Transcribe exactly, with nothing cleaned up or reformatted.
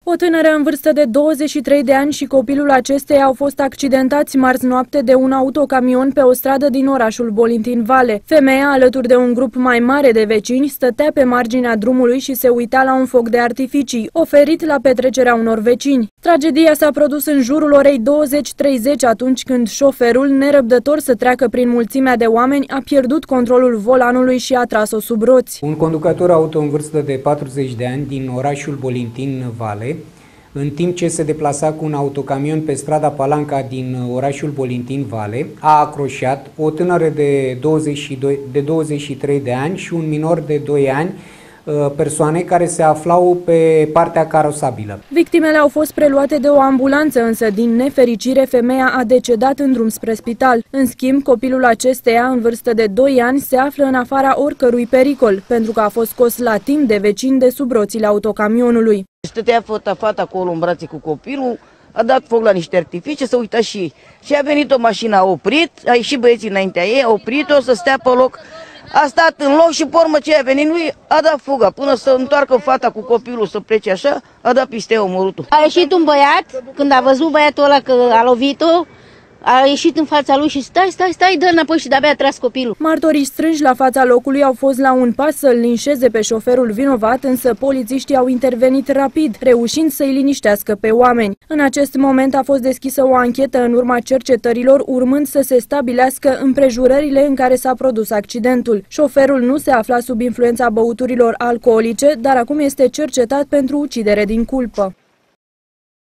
O tânără în vârstă de douăzeci și trei de ani și copilul acesteia au fost accidentați marți noapte de un autocamion pe o stradă din orașul Bolintin Vale. Femeia, alături de un grup mai mare de vecini, stătea pe marginea drumului și se uita la un foc de artificii, oferit la petrecerea unor vecini. Tragedia s-a produs în jurul orei douăzeci treizeci, atunci când șoferul, nerăbdător să treacă prin mulțimea de oameni, a pierdut controlul volanului și a tras-o sub roți. Un conducător auto în vârstă de patruzeci de ani din orașul Bolintin Vale, în timp ce se deplasa cu un autocamion pe strada Palanca din orașul Bolintin Vale, a acroșat o tânără de douăzeci și doi, de douăzeci și trei de ani și un minor de doi ani, persoane care se aflau pe partea carosabilă. Victimele au fost preluate de o ambulanță, însă din nefericire femeia a decedat în drum spre spital. În schimb, copilul acesteia, în vârstă de doi ani, se află în afara oricărui pericol, pentru că a fost scos la timp de vecini de sub roțile autocamionului. Stătea fata, fata acolo în brațe cu copilul, a dat foc la niște artificii, să uita și ei. Și a venit o mașină, a oprit, a ieșit băieții înaintea ei, a oprit-o să stea pe loc. A stat în loc și, pe urmă, ce a venit lui, a dat fuga. Până să întoarcă fata cu copilul să plece așa, a dat piste omorâtul. A ieșit un băiat, când a văzut băiatul ăla că a lovit-o, a ieșit în fața lui și stai, stai, stai, dă înapoi și de-abia a tras copilul. Martorii strânși la fața locului au fost la un pas să-l linșeze pe șoferul vinovat, însă polițiștii au intervenit rapid, reușind să-i liniștească pe oameni. În acest moment a fost deschisă o anchetă în urma cercetărilor, urmând să se stabilească împrejurările în care s-a produs accidentul. Șoferul nu se afla sub influența băuturilor alcoolice, dar acum este cercetat pentru ucidere din culpă.